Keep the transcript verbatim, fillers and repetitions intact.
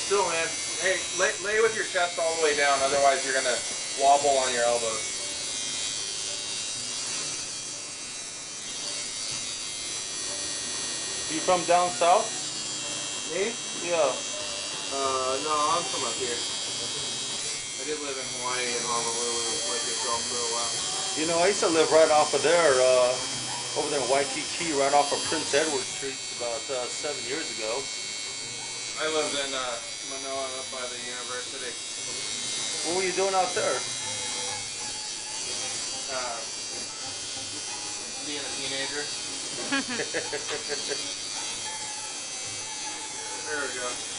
still, man. Hey, lay, lay with your chest all the way down, otherwise you're gonna wobble on your elbows. You from down south? Me? Yeah. Uh, no, I'm from up here. I did live in Hawaii and Honolulu, like yourself, for a while. You know, I used to live right off of there, uh, over there in Waikiki, right off of Prince Edward Street, about uh, seven years ago. I lived in uh, Manoa up by the university. What were you doing out there? Uh, being a teenager. There we go.